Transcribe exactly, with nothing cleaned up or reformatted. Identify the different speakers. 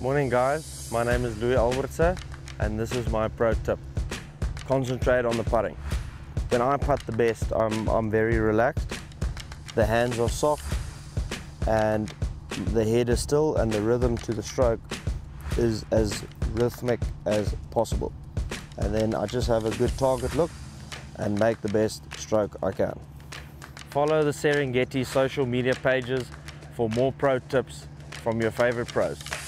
Speaker 1: Morning guys, my name is Albertse and this is my pro tip. Concentrate on the putting. When I putt the best, I'm, I'm very relaxed. The hands are soft and the head is still, and the rhythm to the stroke is as rhythmic as possible. And then I just have a good target look and make the best stroke I can. Follow the Serengeti social media pages for more pro tips from your favorite pros.